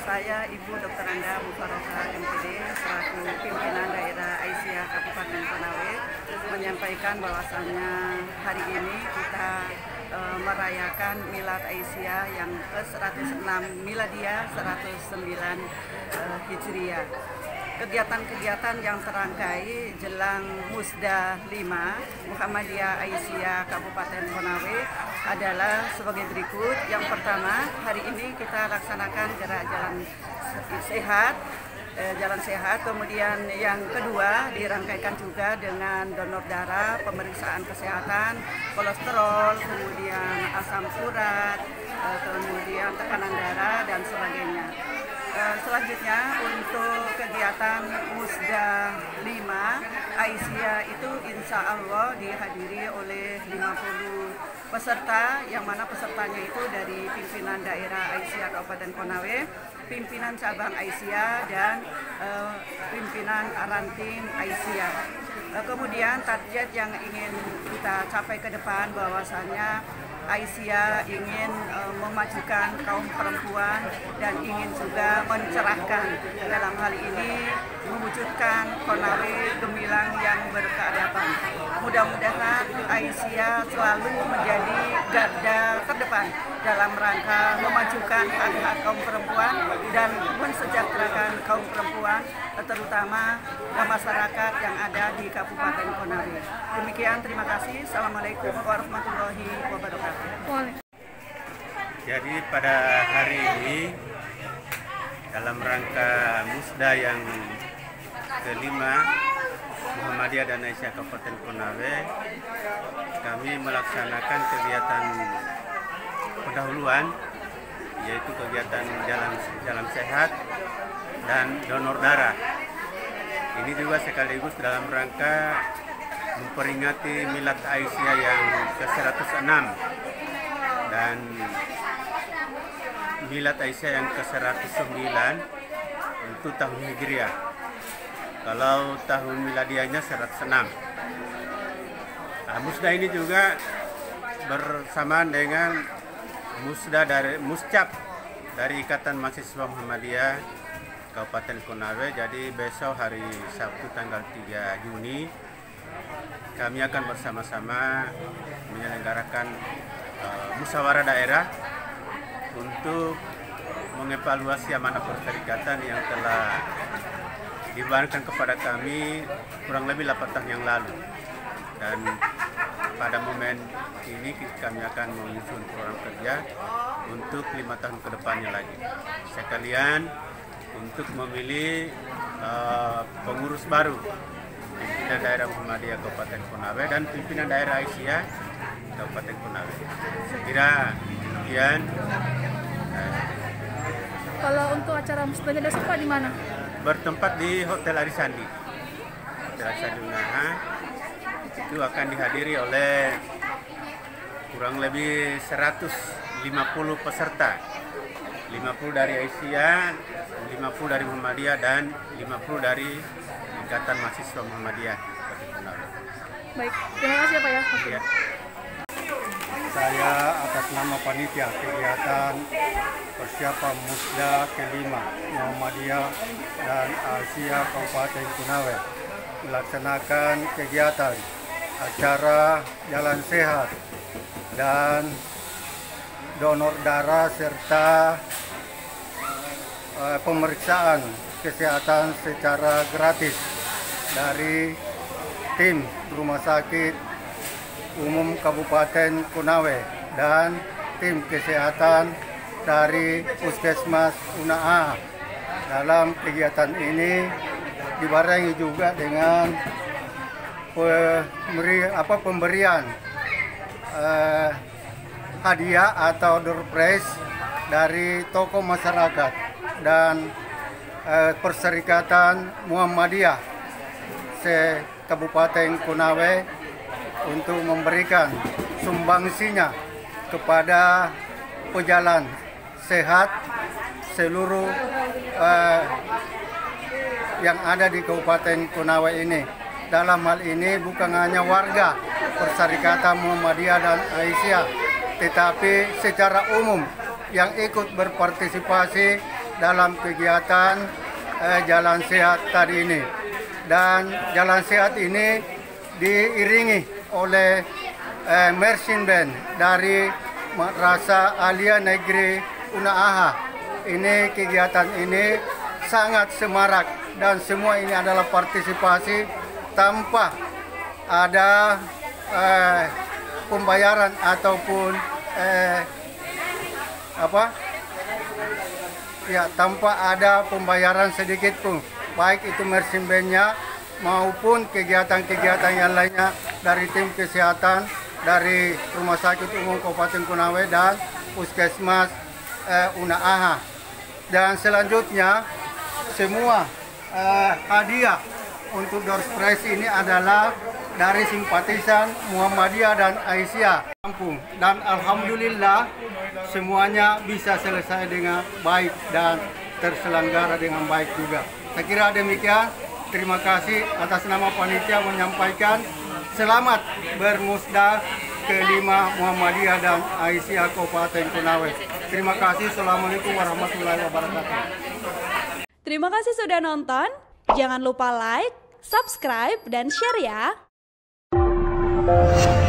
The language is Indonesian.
Saya Ibu Dr. Anda Mufarokah MPD selaku pimpinan daerah Aisyah Kabupaten Konawe menyampaikan bahwasannya hari ini kita merayakan Milad Aisyah yang ke-106 Miladiah 109 Hijriah. Kegiatan-kegiatan yang terangkai jelang Musda 5 Muhammadiyah Aisyah Kabupaten Konawe adalah sebagai berikut. Yang pertama, hari ini kita laksanakan gerak jalan sehat. Kemudian yang kedua dirangkaikan juga dengan donor darah, pemeriksaan kesehatan, kolesterol, kemudian asam urat, kemudian tekanan darah dan sebagainya. Selanjutnya untuk kegiatan Musda 5 Aisyah itu insya Allah dihadiri oleh 50 peserta, yang mana pesertanya itu dari pimpinan daerah Aisyah Kabupaten Konawe, pimpinan cabang Aisyah, dan pimpinan ranting Aisyah. Kemudian target yang ingin kita capai ke depan bahwasanya Aisyah ingin memajukan kaum perempuan dan ingin juga mencerahkan, dalam hal ini mewujudkan Konawe gemilang yang berkeadaban. Mudah-mudahan Aisyah selalu menjadi garda terdepan dalam rangka memajukan hak-hak kaum perempuan dan mensejahterakan kaum perempuan, terutama masyarakat yang ada di Kabupaten Konawe. Demikian, terima kasih. Assalamualaikum warahmatullahi wabarakatuh. Jadi pada hari ini dalam rangka Musda yang kelima Muhammadiyah dan Aisyah Kabupaten Konawe, kami melaksanakan kegiatan pendahuluan, yaitu kegiatan jalan sehat dan donor darah. Ini juga sekaligus dalam rangka memperingati Milad Aisyah yang ke-106 dan Milad Aisyah yang ke-109 untuk tahun Hijriah. Kalau tahun miladiahnya 106. Musda ini juga bersamaan dengan Muscap dari Ikatan Mahasiswa Muhammadiyah Kabupaten Konawe. Jadi besok hari Sabtu tanggal 3 Juni kami akan bersama-sama menyelenggarakan musyawarah daerah untuk mengevaluasi amanah perserikatan yang telah dibebankan kepada kami kurang lebih 8 tahun yang lalu. Dan pada momen ini kami akan menyusun program kerja untuk 5 tahun ke depannya lagi. Sekalian untuk memilih pengurus baru pimpinan daerah Muhammadiyah Kabupaten Konawe dan pimpinan daerah Aisyah Kabupaten Konawe. Saya kira demikian. Kalau untuk acara musdanya besok Pak di mana? Bertempat di Hotel Arisandi. Hotel Arisandi Unaha. Itu akan dihadiri oleh kurang lebih 150 peserta. 50 dari Aisyah, 50 dari Muhammadiyah, dan 50 dari Ikatan Mahasiswa Muhammadiyah. Baik, terima kasih ya Pak ya. Ya. Saya atas nama panitia kegiatan persiapan Musda kelima Muhammadiyah dan Aisyah Kabupaten Konawe melaksanakan kegiatan acara jalan sehat dan donor darah serta pemeriksaan kesehatan secara gratis dari tim Rumah Sakit Umum Kabupaten Konawe dan tim kesehatan dari Puskesmas Unaha. Dalam kegiatan ini dibarengi juga dengan pemberian hadiah atau door prize dari tokoh masyarakat dan Perserikatan Muhammadiyah se-Kabupaten Konawe untuk memberikan sumbangsinya kepada pejalan sehat seluruh yang ada di Kabupaten Konawe ini. Dalam hal ini bukan hanya warga Perserikatan Muhammadiyah dan Aisyah, tetapi secara umum yang ikut berpartisipasi dalam kegiatan Jalan Sehat tadi ini. Dan Jalan Sehat ini diiringi oleh marching band dari Madrasah Alia Negeri Unaaha. Ini kegiatan ini sangat semarak dan semua ini adalah partisipasi tanpa ada pembayaran ataupun tanpa ada pembayaran sedikit pun, baik itu marching band-nya maupun kegiatan-kegiatan yang lainnya dari tim kesehatan dari Rumah Sakit Umum Kabupaten Konawe dan Puskesmas Unaaha. Dan selanjutnya semua hadiah untuk door prize ini adalah dari simpatisan Muhammadiyah dan Aisyah kampung. Dan alhamdulillah semuanya bisa selesai dengan baik dan terselenggara dengan baik juga. Saya kira demikian. Terima kasih atas nama panitia menyampaikan selamat bermusda kelima Muhammadiyah dan Aisyah Kabupaten Konawe. Terima kasih. Assalamualaikum warahmatullahi wabarakatuh. Terima kasih sudah nonton. Jangan lupa like, subscribe, dan share ya.